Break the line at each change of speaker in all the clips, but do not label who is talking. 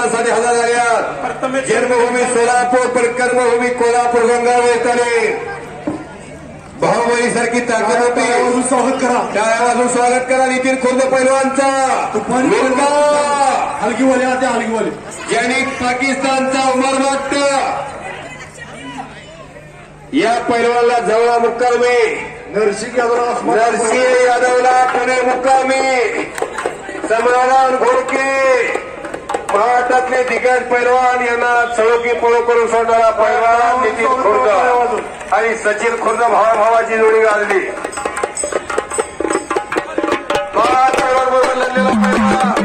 मैदानासाठी हजर झाल्या जन्मभूमी सोलापूर पण कर्मभूमी कोल्हापूर गंगा वेताने भाऊबळी सारखी ताकद होती.
स्वागत करा,
टाळ्या वाजून स्वागत करा नितीन खुर्द पैलवानचा मुलगा
हलगीवाले आता हलगीवाले
ज्यांनी पाकिस्तानचा मरमट्ट या पैलवानला जवळ मुक्कामी
नरसिंह यादव
नरसिंह यादवला पुणे मुक्कामी समाधान घोडके महाराष्ट्रातले दिग्गज पैलवान यांना चळोकी पळो करून सोडणारा पैलवान नितीन खुर्द आणि सचिन खुर्द भावाभावाची जोडी घालली. पैलवान बरोबर लढलेला पैलवान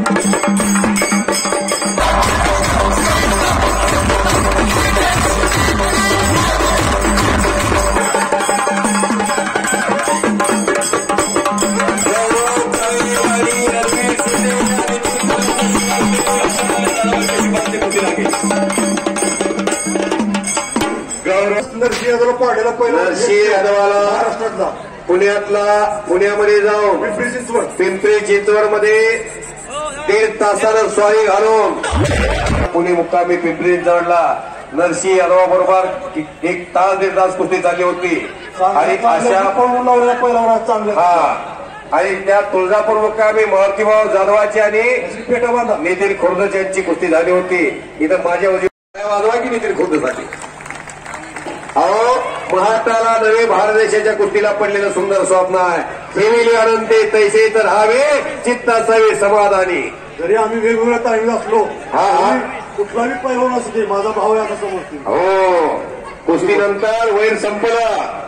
नरसिंह यादवला पाडलेला पहिला
नरसिंह यादवाला
महाराष्ट्रातला
पुण्यामध्ये जाऊन पिंपरी चिंचवडमध्ये 1.5 तासानं स्वारी घालून पुणे मुक्कामी पिंपरी चिंचवडला नरसिंह यादवाबरोबर 1 तास 1.5 तास कुस्ती झाली होती. आणि अशा
पहिला चांगला
आणि त्या तुळजापूर मुक्कामी महर्तीभाऊ जाधवाची आणि
पेटाबांधा
नितीन खुर्द यांची कुस्ती झाली होती. इथं माझ्या वाजवा की नितीन खुर्दसाठी अहो महाराष्ट्राला नवे भारत देशाच्या कुस्तीला पडलेलं सुंदर स्वप्न आहे. ठेविले अनंते तैसे तर हवे चित्त असावे समाधानी.
जरी आम्ही वेगवेगळ्या तालमीत असलो कुठलाही पैलवान असू दे माझा भाव आहे असं समजते.
हो कुस्तीनंतर वैर संपलं